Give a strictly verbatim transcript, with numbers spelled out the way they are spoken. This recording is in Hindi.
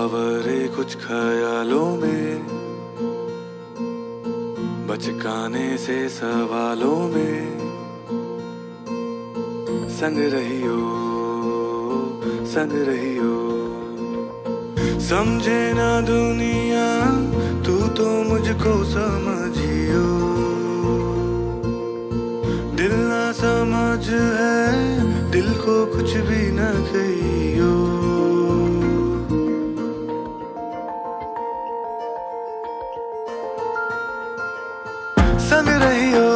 आवारे कुछ ख्यालों में, बचकाने से सवालों में, संग रहियो संग रहियो। समझे ना दुनिया तू तो मुझको समझियो, दिल ना समझ है दिल को कुछ भी न कहियो। संग रहियो